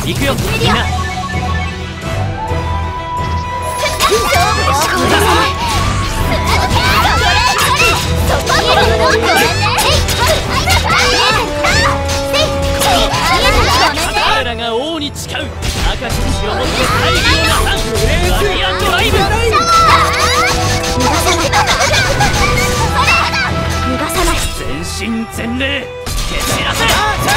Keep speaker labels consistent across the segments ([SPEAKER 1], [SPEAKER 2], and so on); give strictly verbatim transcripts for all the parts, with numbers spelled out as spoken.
[SPEAKER 1] 行くよみんな。彼らが王に誓う赤印を持って大義をなさんガディアンドライブ。全身全霊蹴散らせ。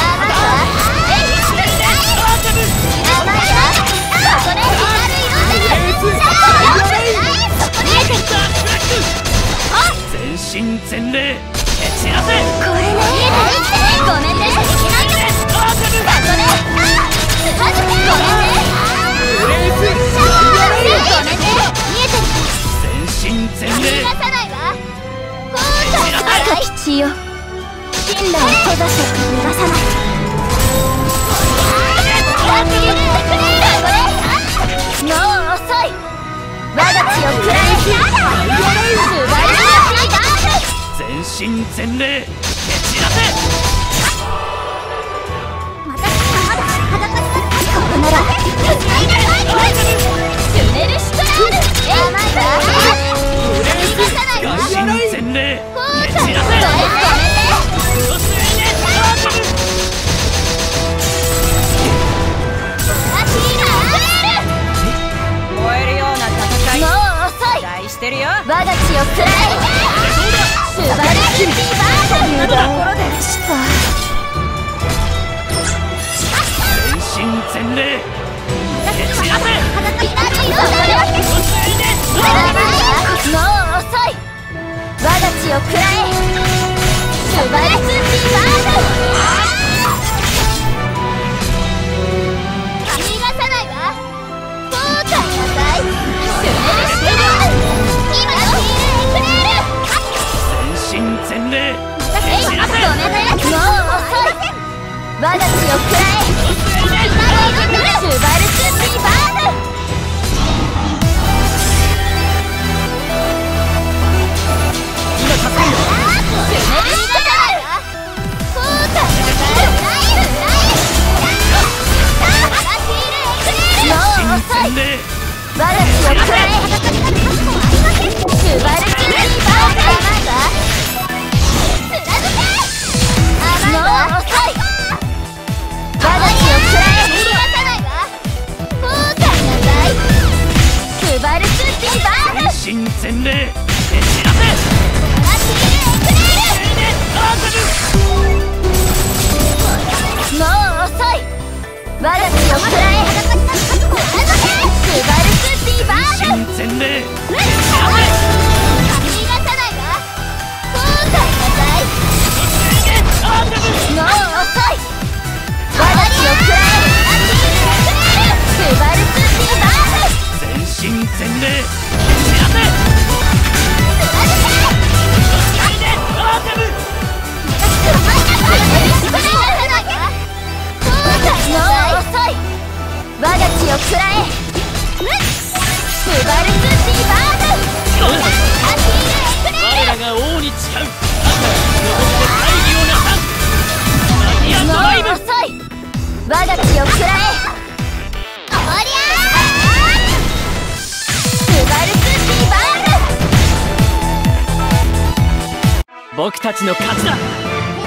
[SPEAKER 1] 全身全霊蹴散らせ。これね。ごめんね。全身全霊
[SPEAKER 2] 赤き血よ、信頼を閉ざして逃がさない。もう遅い。我が血を食らえ。
[SPEAKER 1] 全身全霊蹴散らせ。
[SPEAKER 2] ここならシュネルシュトラール。
[SPEAKER 1] 全身全霊蹴散らせ。
[SPEAKER 3] 燃えるような戦い
[SPEAKER 2] もう遅い。
[SPEAKER 3] 期待してるよ。
[SPEAKER 2] 我が血を食らえ。素晴らしいバージョンのところでした。
[SPEAKER 1] 全身全霊蹴散らせ。
[SPEAKER 2] もう遅い。我が血を食らえ。素晴らしいバージョン。逃がさないわ。後悔なさい。シュネルシュトラール。今のヒールエクレール。
[SPEAKER 1] 全身全霊蹴散らせ。
[SPEAKER 2] もう遅い。我が血を食らえ。スバルスピーバーム。
[SPEAKER 1] 今助けるよ。
[SPEAKER 2] シュネルシュトラール。後悔なさい。もう遅い。我が血を食らえ。スバルスピーバーム。もう遅い。我が血を食らえ。逃がさないわ。後悔なさい。スバルスピーバーム。
[SPEAKER 1] 全身全霊蹴散らせ。
[SPEAKER 2] もう遅い。我が血を食らえ。スバルスピーバーム。
[SPEAKER 1] 全身全霊蹴散らせ。
[SPEAKER 2] 逃がさないわ。後悔なさい。もう遅い。我が血を食らえ。スバルスピーバーム。
[SPEAKER 1] 全身全霊蹴散らせ。
[SPEAKER 2] もう遅い。我が血を食らえ。スバルスピーバーム。
[SPEAKER 1] 我らが王に誓う赤印を持って大義をなさんガディアンドライブ。
[SPEAKER 2] もう遅い。我が血を食らえ。おりゃー。スバルスピーバーム。
[SPEAKER 1] 僕たちの勝ちだ。